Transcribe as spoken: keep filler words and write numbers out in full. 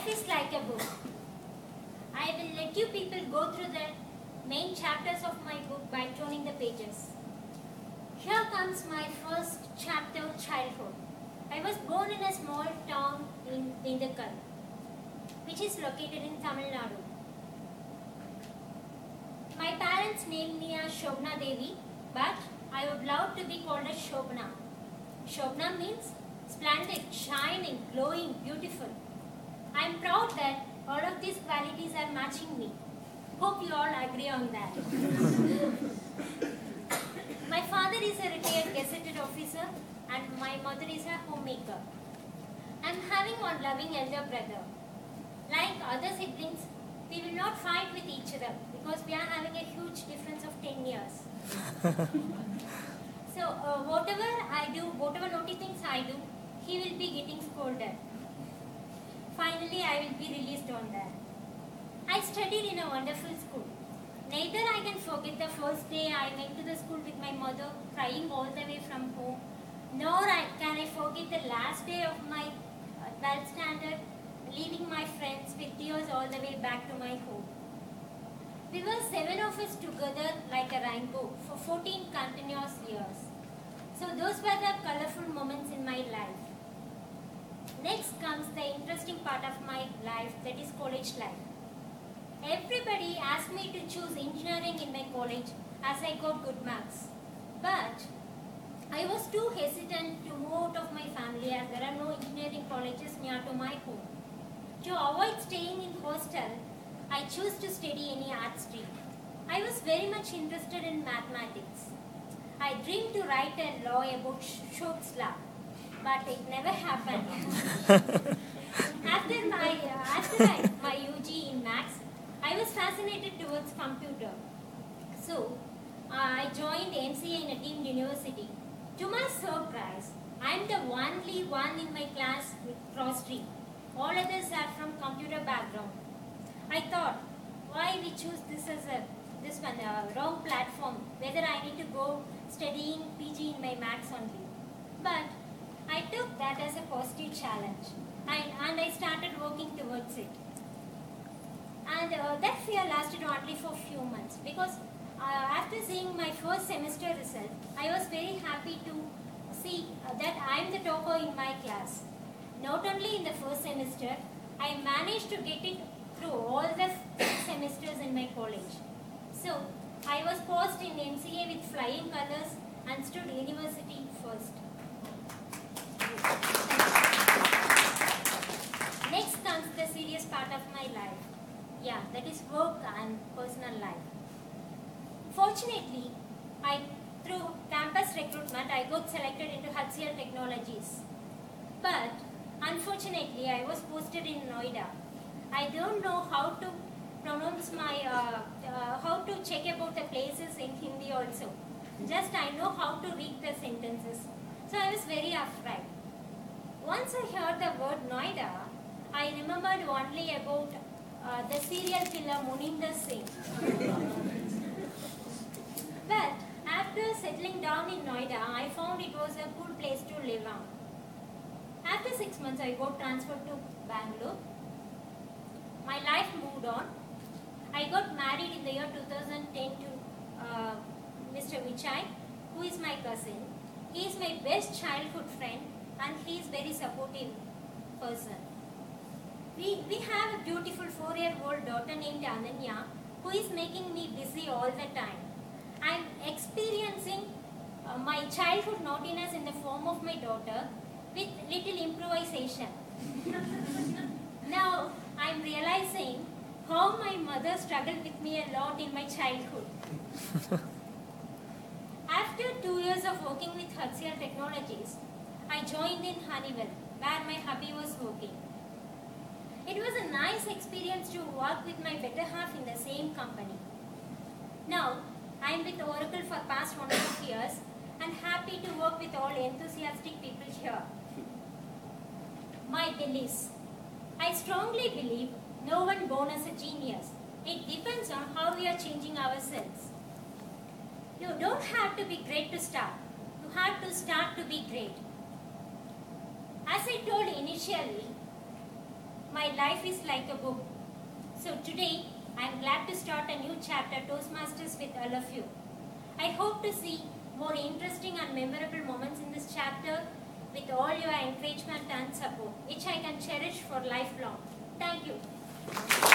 Life is like a book. I will let you people go through the main chapters of my book by turning the pages. Here comes my first chapter, childhood. I was born in a small town in Dindigul, which is located in Tamil Nadu. My parents named me as Shobna Devi, but I would love to be called as Shobna. Shobna means splendid, shining, glowing, beautiful. I am proud that all of these qualities are matching me. Hope you all agree on that. My father is a retired gazetted officer and my mother is a homemaker. I am having one loving elder brother. Like other siblings, we will not fight with each other because we are having a huge difference of ten years. So uh, whatever I do, whatever naughty things I do, he will be getting scolded. Finally, I will be released on that. I studied in a wonderful school. Neither I can forget the first day I went to the school with my mother, crying all the way from home, nor I, can I forget the last day of my uh, twelfth standard, leaving my friends with tears all the way back to my home. We were seven of us together like a rainbow for fourteen continuous years. So those were the colorful moments in my life. Next comes the interesting part of my life, that is college life. Everybody asked me to choose engineering in my college as I got good marks. But I was too hesitant to move out of my family as there are no engineering colleges near to my home. To avoid staying in hostel, I chose to study any art stream. I was very much interested in mathematics. I dreamed to write a law about Shop's law, but it never happened. After my uh, after I, my U G in Maths, I was fascinated towards computer. So uh, I joined M C A in a deemed university. To my surprise, I am the only one in my class with cross stream. All others are from computer background. I thought, why we choose this as a this one uh, wrong platform? Whether I need to go studying P G in my maths only. But I took that as a positive challenge, and, and I started working towards it. And uh, that fear lasted only for a few months because uh, after seeing my first semester result, I was very happy to see uh, that I am the topper in my class. Not only in the first semester, I managed to get it through all the semesters in my college. So, I was passed in M C A with flying colors and stood university first. Next comes the serious part of my life. Yeah, that is work and personal life. Fortunately, I through campus recruitment, I got selected into H C L Technologies. But unfortunately, I was posted in Noida. I don't know how to pronounce my, uh, uh, how to check about the places in Hindi also. Just I know how to read the sentences. So I was very afraid. Once I heard the word Noida, I remembered only about uh, the serial killer Moninder Singh. But after settling down in Noida, I found it was a good place to live on. After six months, I got transferred to Bangalore. My life moved on. I got married in the year two thousand ten to uh, Mister Vichai, who is my cousin. He is my best childhood friend and he is very supportive person. We, we have a beautiful four-year-old daughter named Ananya, who is making me busy all the time. I am experiencing uh, my childhood naughtiness in the form of my daughter with little improvisation. Now I am realizing how my mother struggled with me a lot in my childhood. After two years of working with H C L Technologies, I joined in Honeywell, where my hubby was working. It was a nice experience to work with my better half in the same company. Now, I am with Oracle for past one and a half years and happy to work with all enthusiastic people here. My beliefs. I strongly believe no one born as a genius. It depends on how we are changing ourselves. You don't have to be great to start. You have to start to be great. As I told initially, My life is like a book. So today, I am glad to start a new chapter Toastmasters with all of you. I hope to see more interesting and memorable moments in this chapter with all your encouragement and support, which I can cherish for lifelong. Thank you.